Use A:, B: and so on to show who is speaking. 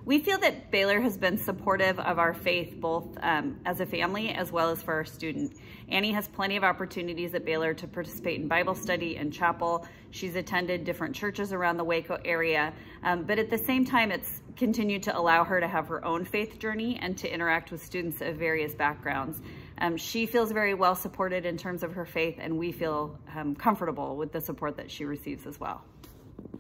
A: We feel that Baylor has been supportive of our faith, both as a family as well as for our student. Annie has plenty of opportunities at Baylor to participate in Bible study and chapel. She's attended different churches around the Waco area, but at the same time, it's continued to allow her to have her own faith journey and to interact with students of various backgrounds. She feels very well supported in terms of her faith, and we feel comfortable with the support that she receives as well.